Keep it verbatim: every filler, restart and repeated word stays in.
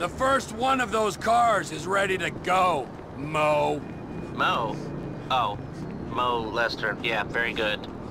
The first one of those cars is ready to go, Mo. Mo? Oh. Moe-Lester. Yeah, very good.